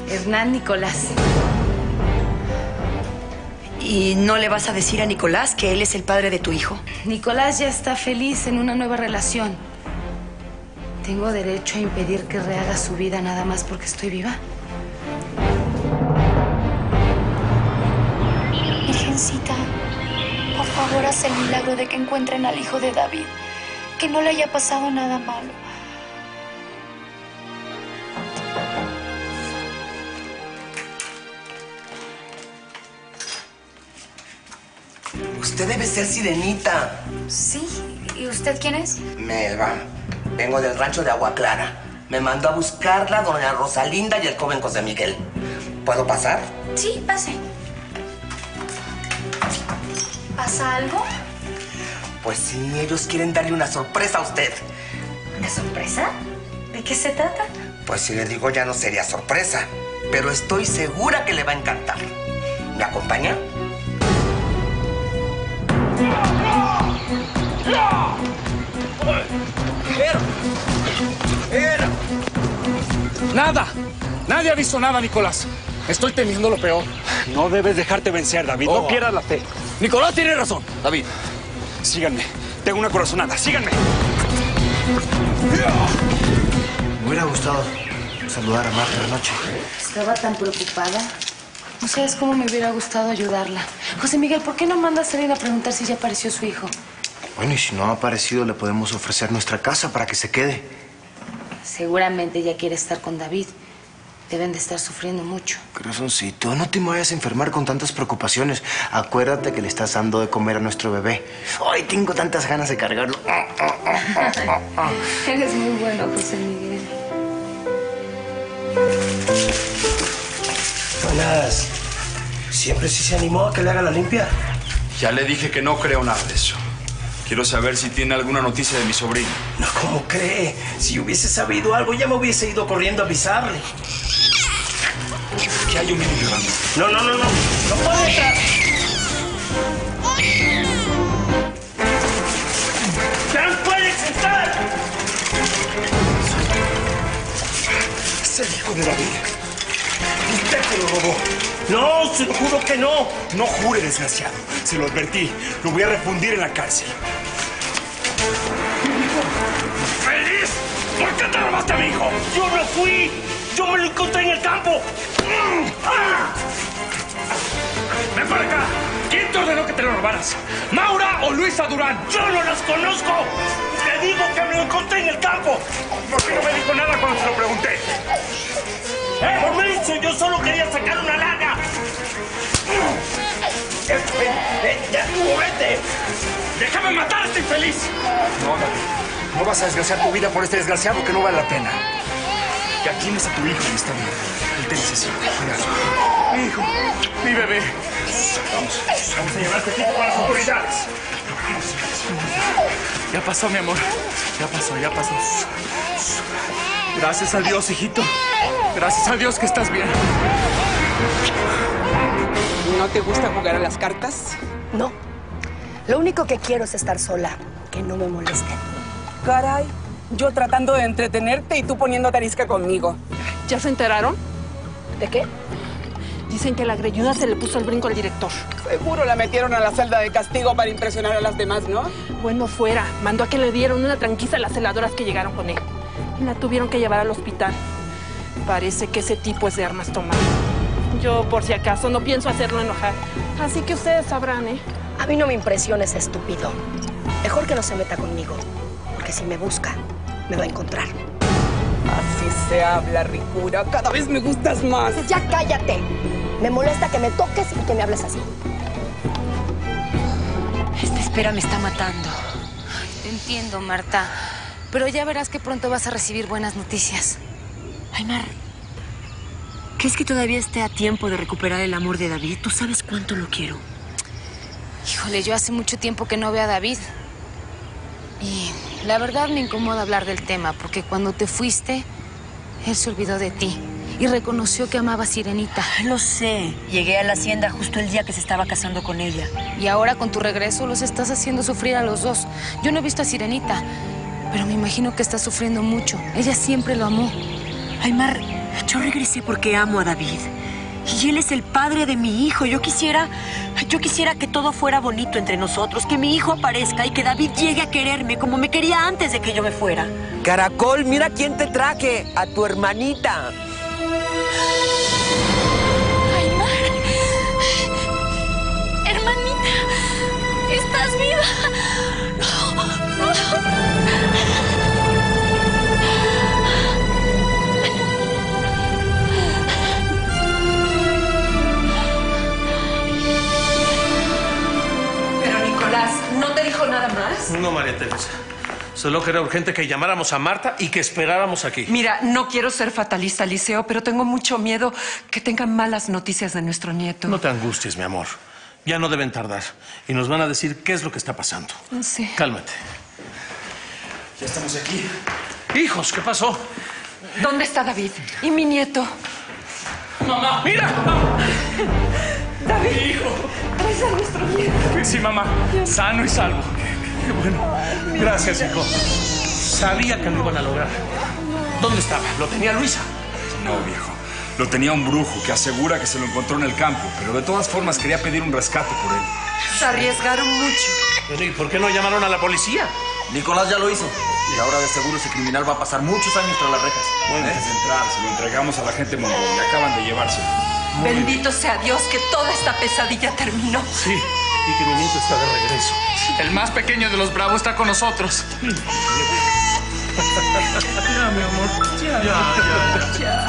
Hernán Nicolás. ¿Y no le vas a decir a Nicolás que él es el padre de tu hijo? Nicolás ya está feliz en una nueva relación. ¿Tengo derecho a impedir que rehaga su vida nada más porque estoy viva? Virgencita, por favor, haz el milagro de que encuentren al hijo de David. Que no le haya pasado nada malo. Usted debe ser Sirenita. Sí. ¿Y usted quién es? Melba. Vengo del rancho de Agua Clara. Me mandó a buscarla doña Rosalinda y el joven José Miguel. ¿Puedo pasar? Sí, pase. ¿Pasa algo? Pues sí, ellos quieren darle una sorpresa a usted. ¿Una sorpresa? ¿De qué se trata? Pues si le digo ya no sería sorpresa, pero estoy segura que le va a encantar. ¿Me acompaña? ¡Nada! Nadie ha visto nada, Nicolás. Estoy temiendo lo peor. No debes dejarte vencer, David. No pierdas la fe. Nicolás tiene razón. David, síganme. Tengo una corazonada. Síganme. Me hubiera gustado saludar a Marta anoche. Estaba tan preocupada. No sabes cómo me hubiera gustado ayudarla. José Miguel, ¿por qué no mandas a salir a preguntar si ya apareció su hijo? Bueno, y si no ha aparecido, le podemos ofrecer nuestra casa para que se quede. Seguramente ya quiere estar con David. Deben de estar sufriendo mucho. Corazoncito, no te me vayas a enfermar con tantas preocupaciones. Acuérdate que le estás dando de comer a nuestro bebé. Ay, tengo tantas ganas de cargarlo. Eres muy bueno, José Miguel. Buenas. ¿Siempre sí se animó a que le haga la limpia? Ya le dije que no creo nada de eso. Quiero saber si tiene alguna noticia de mi sobrino. No, ¿cómo cree? Si hubiese sabido algo, ya me hubiese ido corriendo a avisarle. Que hay un niño llorando. No. No puede entrar. ¡Ya no puedes entrar! Es el hijo de David. Usted se lo robó. No, se lo juro que no. No jure, desgraciado. Se lo advertí. Lo voy a refundir en la cárcel. ¡Feliz! ¿Por qué te robaste a mi hijo? Yo no fui. Yo me lo encontré en el campo. ¡Ven para acá! ¿Quién te ordenó que te lo robaras? ¿Maura o Luisa Durán? Yo no las conozco. Le digo que me lo encontré en el campo. ¿Por qué no me dijo nada cuando se lo pregunté? Por eso yo solo quería sacar una lana. Ya, vete. ¡Déjame matar a este infeliz! No, David. No vas a desgraciar tu vida por este desgraciado que no vale la pena. Ya tienes a tu hijo y está bien. Él te necesita. Cuidado. Mi hijo. Mi bebé. Vamos a llevar a este tipo para las autoridades. Ya pasó, mi amor. Ya pasó. Gracias a Dios, hijito. Gracias a Dios que estás bien. ¿No te gusta jugar a las cartas? No. Lo único que quiero es estar sola. Que no me molesten. Caray, yo tratando de entretenerte y tú poniendo tarisca conmigo. ¿Ya se enteraron? ¿De qué? Dicen que la greñuda se le puso el brinco al director. Seguro la metieron a la celda de castigo para impresionar a las demás, ¿no? Bueno, fuera. Mandó a que le dieron una tranquiza a las celadoras que llegaron con él. Y la tuvieron que llevar al hospital. Parece que ese tipo es de armas tomar. Yo, por si acaso, no pienso hacerlo enojar. Así que ustedes sabrán, ¿eh? A mí no me impresiona ese estúpido. Mejor que no se meta conmigo. Porque si me busca, me va a encontrar. Así se habla, ricura. Cada vez me gustas más. Ya cállate. Me molesta que me toques y que me hables así. Esta espera me está matando. Te entiendo, Marta. Pero ya verás que pronto vas a recibir buenas noticias. Aymar, ¿crees que todavía esté a tiempo de recuperar el amor de David? Tú sabes cuánto lo quiero. Híjole, yo hace mucho tiempo que no veo a David. Y la verdad me incomoda hablar del tema, porque cuando te fuiste, él se olvidó de ti y reconoció que amaba a Sirenita. Lo sé. Llegué a la hacienda justo el día que se estaba casando con ella. Y ahora con tu regreso los estás haciendo sufrir a los dos. Yo no he visto a Sirenita, pero me imagino que está sufriendo mucho. Ella siempre lo amó. Aymar, Yo regresé porque amo a David. Y él es el padre de mi hijo. Yo quisiera que todo fuera bonito entre nosotros, que mi hijo aparezca y que David llegue a quererme como me quería antes de que yo me fuera. Caracol, mira quién te traje, a tu hermanita. Aymar. Hermanita, ¿estás viva? No, no. ¿No te dijo nada más? No, María Teresa. Solo que era urgente que llamáramos a Marta y que esperáramos aquí. Mira, no quiero ser fatalista, Liceo, pero tengo mucho miedo que tengan malas noticias de nuestro nieto. No te angusties, mi amor. Ya no deben tardar. Y nos van a decir qué es lo que está pasando. Sí. Cálmate. Ya estamos aquí. Hijos, ¿qué pasó? ¿Dónde está David? ¿Y mi nieto? ¡Mamá! ¡Mira! David. ¡Mi hijo! ¿Traes a nuestro nieto? Sí, mamá. Sano y salvo. Qué bueno. Gracias, hijo. Sabía que lo iban a lograr. ¿Dónde estaba? ¿Lo tenía Luisa? No, viejo. Lo tenía un brujo que asegura que se lo encontró en el campo, pero de todas formas quería pedir un rescate por él. Se arriesgaron mucho. ¿Y por qué no llamaron a la policía? Nicolás ya lo hizo. Y ahora de seguro ese criminal va a pasar muchos años tras las rejas. Antes de entrar, se lo entregamos a la gente mongol y acaban de llevárselo. Bendito sea Dios que toda esta pesadilla terminó. Sí, y que mi nieto está de regreso. El más pequeño de los bravos está con nosotros. Ya, mi amor. Ya.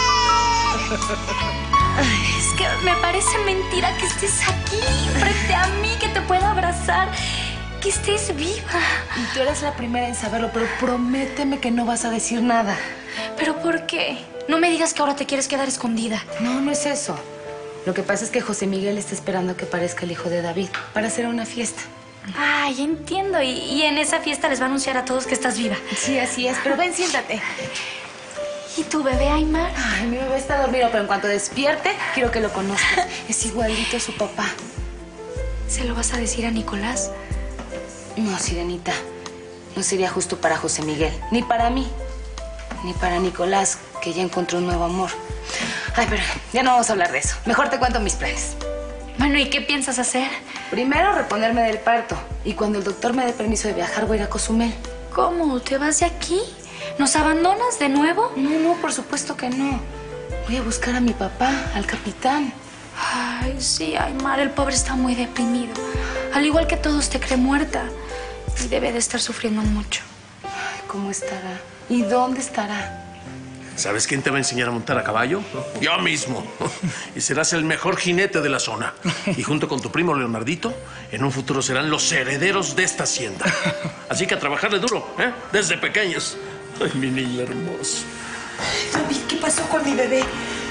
Ay, es que me parece mentira que estés aquí, frente a mí, que te pueda abrazar, que estés viva. Y tú eres la primera en saberlo, pero prométeme que no vas a decir nada. ¿Pero por qué? No me digas que ahora te quieres quedar escondida. No, no es eso. Lo que pasa es que José Miguel está esperando que aparezca el hijo de David para hacer una fiesta. Ay, entiendo. Y en esa fiesta les va a anunciar a todos que estás viva. Sí, así es. Pero ven, siéntate. ¿Y tu bebé, Aymar? Ay, mi bebé está dormido, pero en cuanto despierte, quiero que lo conozcas. Es igualito a su papá. ¿Se lo vas a decir a Nicolás? No, Sirenita. No sería justo para José Miguel. Ni para mí. Ni para Nicolás, que ya encontró un nuevo amor. Ay, pero ya no vamos a hablar de eso. Mejor te cuento mis planes. Bueno, ¿y qué piensas hacer? Primero, reponerme del parto. Y cuando el doctor me dé permiso de viajar, voy a ir a Cozumel. ¿Cómo? ¿Te vas de aquí? ¿Nos abandonas de nuevo? No, por supuesto que no. Voy a buscar a mi papá, al capitán. Ay, sí, Aymar, el pobre está muy deprimido. Al igual que todos, te cree muerta. Y debe de estar sufriendo mucho. Ay, ¿cómo estará? ¿Y dónde estará? ¿Sabes quién te va a enseñar a montar a caballo? Yo mismo. Y serás el mejor jinete de la zona. Y junto con tu primo Leonardito, en un futuro serán los herederos de esta hacienda. Así que a trabajarle duro, ¿eh? Desde pequeños. Ay, mi niña hermosa. David, ¿qué pasó con mi bebé?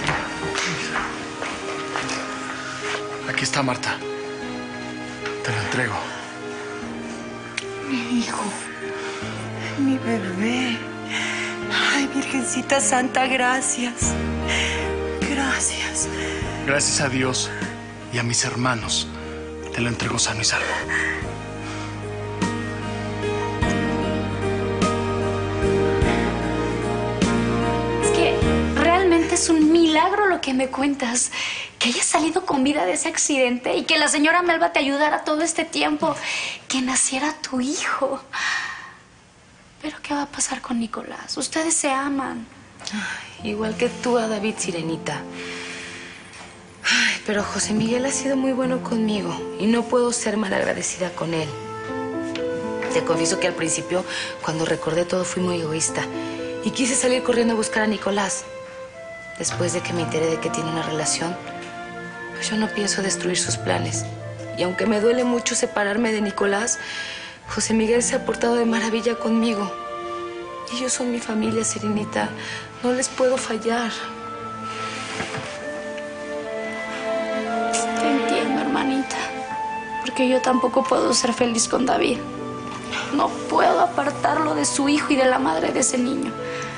Aquí está, Marta. Te lo entrego. Mi hijo. Mi bebé. Ay, Virgencita Santa, gracias. Gracias. Gracias a Dios y a mis hermanos, te lo entrego sano y salvo. Es que realmente es un milagro lo que me cuentas. Que hayas salido con vida de ese accidente y que la señora Melba te ayudara todo este tiempo. Que naciera tu hijo. ¿Pero qué va a pasar con Nicolás? Ustedes se aman. Ay, igual que tú a David, Sirenita. Ay, pero José Miguel ha sido muy bueno conmigo y no puedo ser malagradecida con él. Te confieso que al principio, cuando recordé todo, fui muy egoísta y quise salir corriendo a buscar a Nicolás. Después de que me enteré de que tiene una relación, pues yo no pienso destruir sus planes. Y aunque me duele mucho separarme de Nicolás, José Miguel se ha portado de maravilla conmigo. Ellos son mi familia, Sirenita. No les puedo fallar. Te entiendo, hermanita. Porque yo tampoco puedo ser feliz con David. No puedo apartarlo de su hijo y de la madre de ese niño.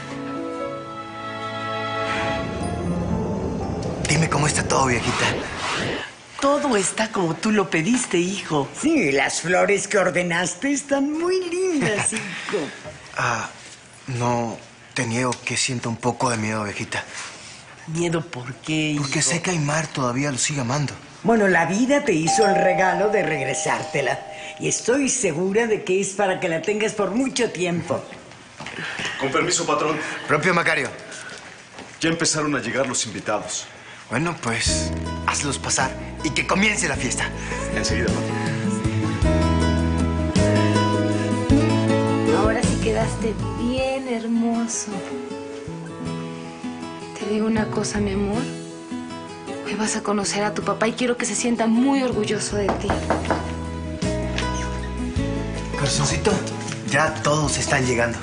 Dime cómo está todo, viejita. Todo está como tú lo pediste, hijo. Sí, las flores que ordenaste están muy lindas, hijo. No, te niego que siento un poco de miedo, viejita. ¿Miedo por qué, hijo? Porque sé que Aymar todavía lo sigue amando. Bueno, la vida te hizo el regalo de regresártela. Y estoy segura de que es para que la tengas por mucho tiempo. Con permiso, patrón. Propio Macario. Ya empezaron a llegar los invitados. Bueno, pues hazlos pasar y que comience la fiesta. Enseguida, patrón. Ahora sí quedaste bien hermoso. Te digo una cosa, mi amor. Hoy vas a conocer a tu papá y quiero que se sienta muy orgulloso de ti. Corazoncito, ya todos están llegando.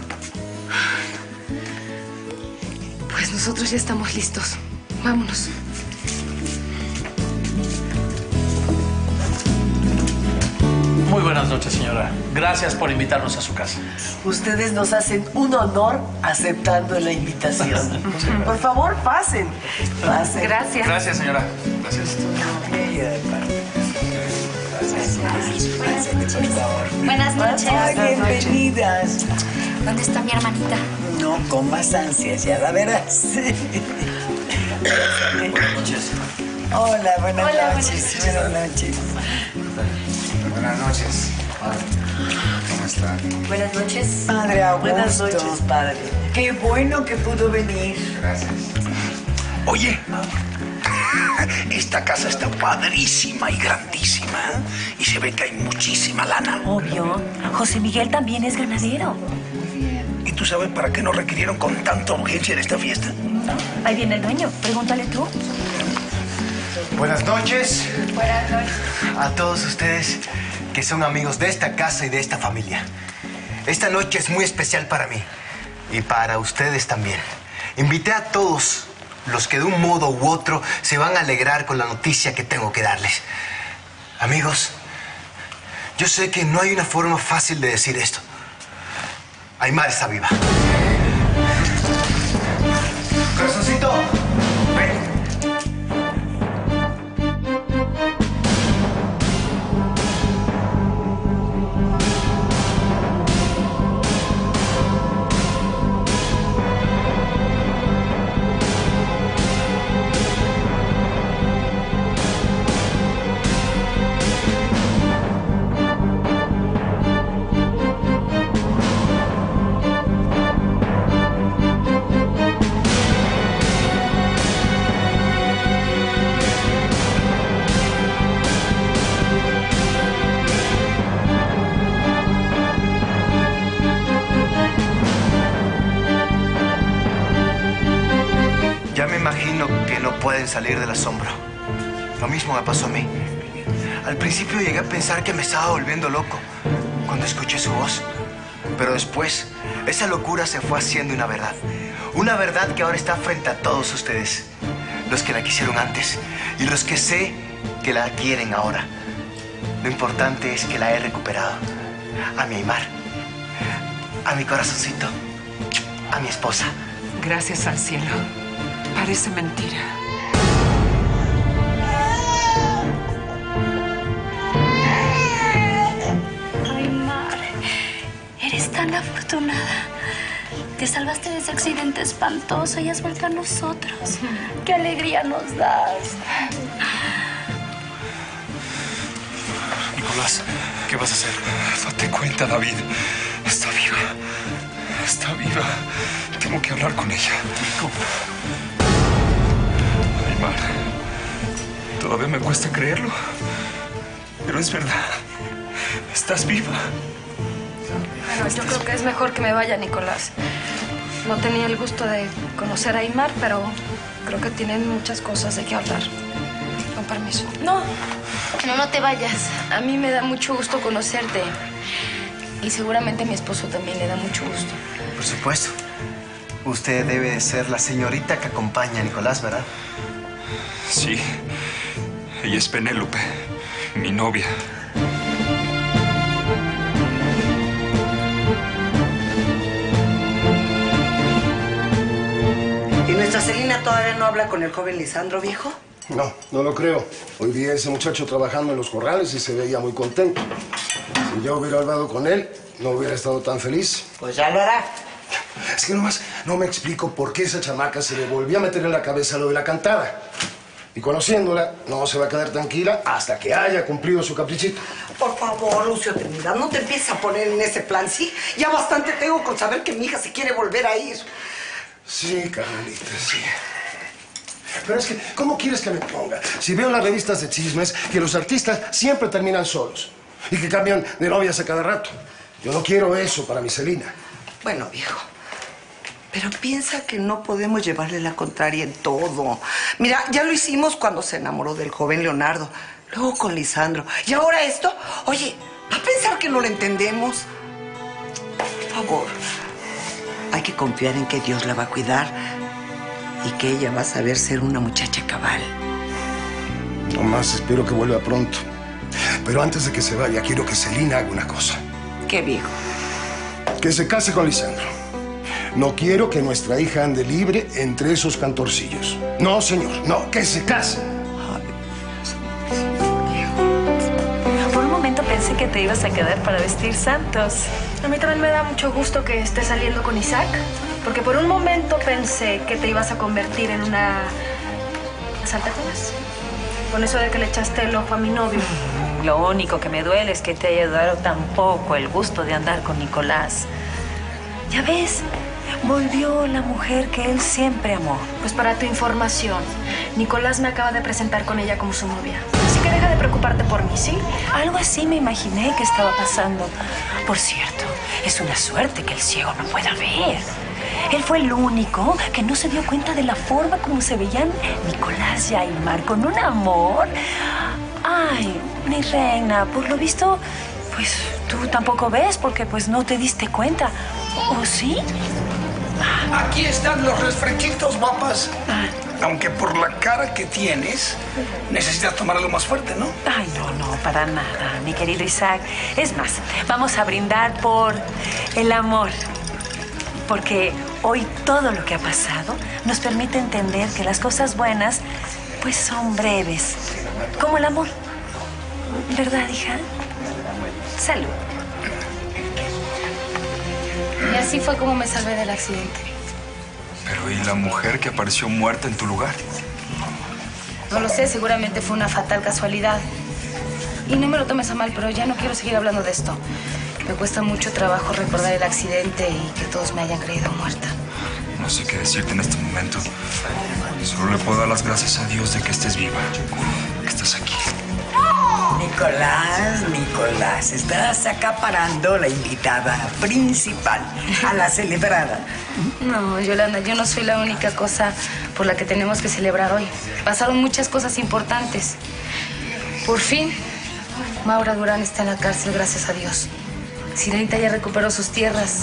Pues nosotros ya estamos listos. Vámonos. Muy buenas noches, señora. Gracias por invitarnos a su casa. Ustedes nos hacen un honor aceptando la invitación. Por favor, pasen. Pasen. Gracias. Gracias, señora. Gracias. Buenas noches. Ay, bienvenidas. ¿Dónde está mi hermanita? No con más ansias, ya la verás. Buenas noches. Hola, buenas Hola, noches. Buenas noches. Buenas noches. ¿Cómo está? Buenas noches. Padre Augusto. Buenas noches, padre. Qué bueno que pudo venir. Gracias. Oye, esta casa está padrísima y grandísima. Y se ve que hay muchísima lana. Obvio. José Miguel también es ganadero. ¿Y tú sabes para qué nos requirieron con tanta urgencia en esta fiesta? Ahí viene el dueño. Pregúntale tú. Buenas noches Buenas noches. a todos ustedes que son amigos de esta casa y de esta familia. Esta noche es muy especial para mí y para ustedes también. Invité a todos los que de un modo u otro se van a alegrar con la noticia que tengo que darles. Amigos, yo sé que no hay una forma fácil de decir esto. Aymar está viva. Corazoncito, ven. Ya me imagino que no pueden salir del asombro. Lo mismo me pasó a mí. Al principio llegué a pensar que me estaba volviendo loco cuando escuché su voz. Pero después, esa locura se fue haciendo una verdad. Una verdad que ahora está frente a todos ustedes. Los que la quisieron antes y los que sé que la quieren ahora. Lo importante es que la he recuperado. A mi Aymar. A mi corazoncito. A mi esposa. Gracias al cielo. Parece mentira. Aymar, eres tan afortunada. Te salvaste de ese accidente espantoso y has vuelto a nosotros. ¡Qué alegría nos das! Nicolás, ¿qué vas a hacer? Date cuenta, David. Está viva. Está viva. Tengo que hablar con ella. ¿Cómo? Aymar, todavía me cuesta creerlo. Pero es verdad. Estás viva. Bueno, yo creo que es mejor que me vaya, Nicolás. No tenía el gusto de conocer a Aymar, pero creo que tienen muchas cosas de qué hablar. Con permiso. No, no te vayas. A mí me da mucho gusto conocerte. Y seguramente a mi esposo también le da mucho gusto. Por supuesto. Usted debe de ser la señorita que acompaña a Nicolás, ¿verdad? Sí. Ella es Penélope, mi novia. ¿Y nuestra Celina todavía no habla con el joven Lisandro, viejo? No, no lo creo. Hoy vi a ese muchacho trabajando en los corrales y se veía muy contento. Si yo hubiera hablado con él, no hubiera estado tan feliz. Pues ya lo hará. Es que nomás no me explico por qué esa chamaca se le volvió a meter en la cabeza lo de la cantada. Y conociéndola, no se va a quedar tranquila hasta que haya cumplido su caprichito. Por favor, Lucio Trinidad, no te empieces a poner en ese plan, ¿sí? Ya bastante tengo con saber que mi hija se quiere volver a ir. Sí, Carmelita, sí. Pero es que, ¿cómo quieres que me ponga? Si veo en las revistas de chismes que los artistas siempre terminan solos y que cambian de novias a cada rato. Yo no quiero eso para mi Celina. Bueno, viejo, pero piensa que no podemos llevarle la contraria en todo. Mira, ya lo hicimos cuando se enamoró del joven Leonardo, luego con Lisandro. Y ahora esto, oye, ¿va a pensar que no lo entendemos? Por favor, hay que confiar en que Dios la va a cuidar y que ella va a saber ser una muchacha cabal. Nomás espero que vuelva pronto. Pero antes de que se vaya, quiero que Celina haga una cosa. ¿Qué, viejo? Que se case con Lisandro. No quiero que nuestra hija ande libre entre esos cantorcillos. No, señor, no, que se case. Por un momento pensé que te ibas a quedar para vestir santos. A mí también me da mucho gusto que estés saliendo con Isaac, porque por un momento pensé que te ibas a convertir en una asaltacunas. Con eso de que le echaste el ojo a mi novio. Lo único que me duele es que te haya dado tan poco el gusto de andar con Nicolás. Ya ves, volvió la mujer que él siempre amó. Pues para tu información, Nicolás me acaba de presentar con ella como su novia. Así que deja de preocuparte por mí, ¿sí? Algo así me imaginé que estaba pasando. Por cierto, es una suerte que el ciego no pueda ver. Él fue el único que no se dio cuenta de la forma como se veían Nicolás y Aymar con un amor. Ay, mi reina, por lo visto, pues tú tampoco ves porque pues no te diste cuenta. ¿O sí? Aquí están los refresquitos, guapas. Aunque por la cara que tienes, necesitas tomar algo más fuerte, ¿no? Ay, no, para nada, mi querido Isaac. Es más, vamos a brindar por el amor. Porque hoy todo lo que ha pasado nos permite entender que las cosas buenas, pues son breves. Como el amor. ¿Verdad, hija? Salud. Y así fue como me salvé del accidente. Pero ¿y la mujer que apareció muerta en tu lugar? No lo sé, seguramente fue una fatal casualidad. Y no me lo tomes a mal, pero ya no quiero seguir hablando de esto. Me cuesta mucho trabajo recordar el accidente y que todos me hayan creído muerta. No sé qué decirte en este momento. Solo le puedo dar las gracias a Dios de que estés viva, que estás aquí. Nicolás, estás acaparando la invitada principal a la celebrada. No, Yolanda, yo no soy la única cosa por la que tenemos que celebrar hoy. Pasaron muchas cosas importantes. Por fin, Maura Durán está en la cárcel, gracias a Dios. Sirenita ya recuperó sus tierras.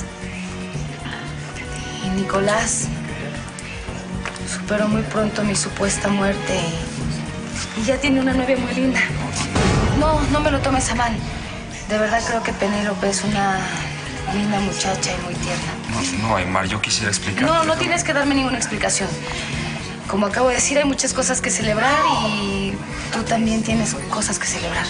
Y Nicolás superó muy pronto mi supuesta muerte y ya tiene una novia muy linda. No me lo tomes a mal. De verdad creo que Penélope es una linda muchacha y muy tierna. No, Aymar, yo quisiera explicar. No tienes que darme ninguna explicación. Como acabo de decir, hay muchas cosas que celebrar y tú también tienes cosas que celebrar.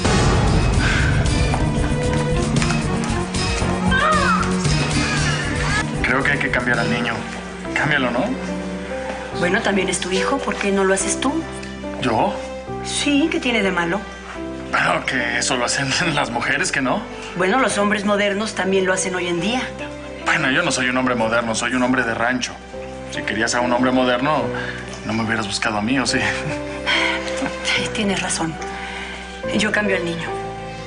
Creo que hay que cambiar al niño. Cámbialo, ¿no? Bueno, también es tu hijo. ¿Por qué no lo haces tú? ¿Yo? Sí, ¿qué tiene de malo? Bueno, que eso lo hacen las mujeres, ¿que no? Bueno, los hombres modernos también lo hacen hoy en día. Bueno, yo no soy un hombre moderno, soy un hombre de rancho. Si querías a un hombre moderno, no me hubieras buscado a mí, ¿o sí? Tienes razón. Yo cambio al niño.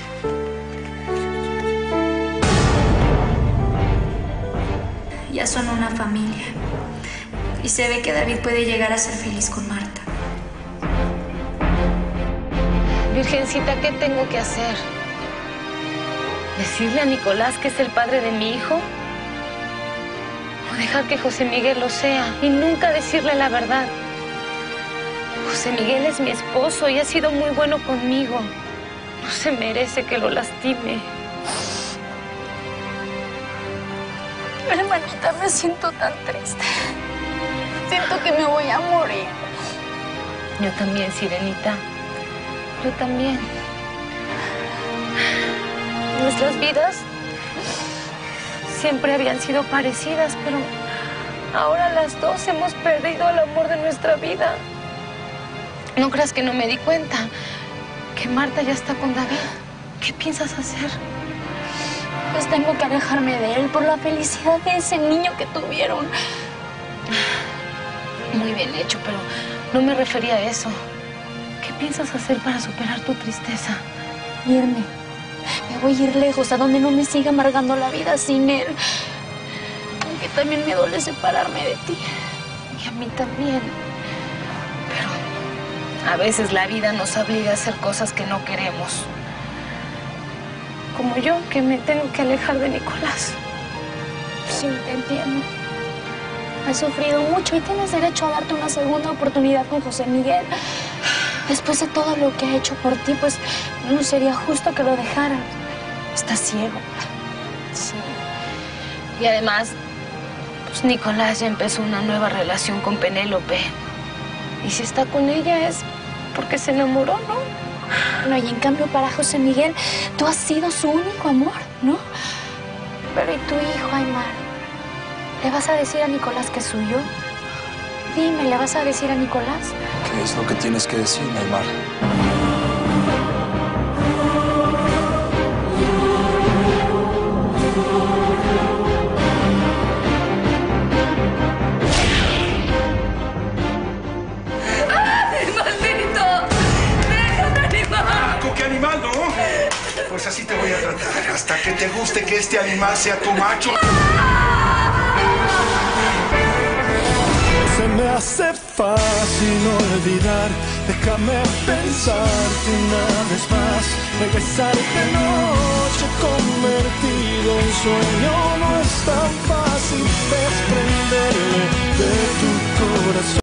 Ya son una familia. Y se ve que David puede llegar a ser feliz con Marta. Virgencita, ¿qué tengo que hacer? ¿Decirle a Nicolás que es el padre de mi hijo? ¿O dejar que José Miguel lo sea y nunca decirle la verdad? José Miguel es mi esposo y ha sido muy bueno conmigo. No se merece que lo lastime. Hermanita, me siento tan triste. Siento que me voy a morir. Yo también, Sirenita. Yo también. Nuestras vidas siempre habían sido parecidas, pero ahora las dos hemos perdido el amor de nuestra vida. No creas que no me di cuenta que Marta ya está con David. ¿Qué piensas hacer? Pues tengo que alejarme de él por la felicidad de ese niño que tuvieron. Muy bien hecho, pero no me refería a eso. ¿Qué piensas hacer para superar tu tristeza? Irme. Me voy a ir lejos, a donde no me siga amargando la vida sin él. Aunque también me duele separarme de ti. Y a mí también. Pero a veces la vida nos obliga a hacer cosas que no queremos. Como yo, que me tengo que alejar de Nicolás. Sí, te entiendo. Has sufrido mucho y tienes derecho a darte una segunda oportunidad con José Miguel. Después de todo lo que ha hecho por ti, pues no sería justo que lo dejaras. Estás ciego. Sí. Y además, pues Nicolás ya empezó una nueva relación con Penélope. Y si está con ella es porque se enamoró, ¿no? No, y en cambio para José Miguel, tú has sido su único amor, ¿no? Pero ¿y tu hijo, Aymar? ¿Le vas a decir a Nicolás que es suyo? Dime, ¿le vas a decir a Nicolás? ¿Qué es lo que tienes que decirme, Aymar? ¡Ay, maldito! ¡Déjame, animal! ¿Con qué animal, no? Pues así te voy a tratar, hasta que te guste que este animal sea tu macho. Se me hace fácil olvidar, déjame pensarte una vez más. Regresar de noche convertido en sueño no es tan fácil desprenderme de tu corazón.